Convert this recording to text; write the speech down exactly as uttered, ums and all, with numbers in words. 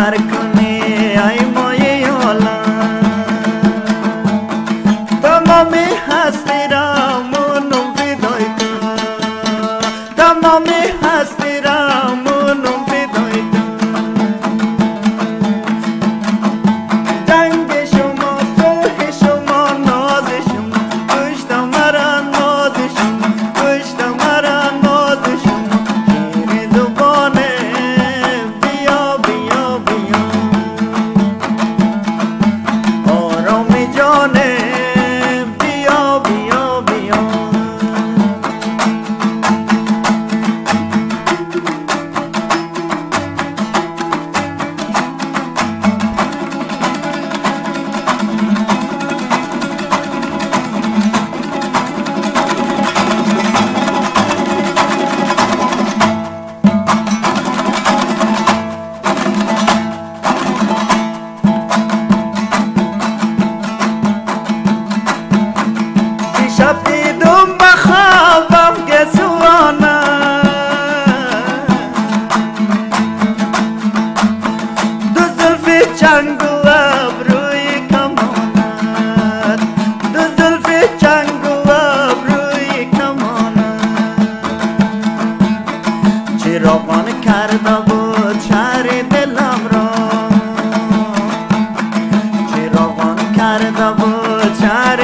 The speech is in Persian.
سر کنی ای مایه عالم تمام هستی را منم فدای تو تمام هستی را منم فدای تو جنگ شما صلح شما ناز شما کشت مرا ناز شما کشت مرا ناز شما شیر زبانه بیا بیا بیا آرام جانه بیا بیا بیا شب دیدم بخوابم که سوانه دو زلف چنگ و ابروی کمانت دو زلف چنگ و ابروی کمانت چراغان کرده بود شهر دلم را چراغان کرده بود شهر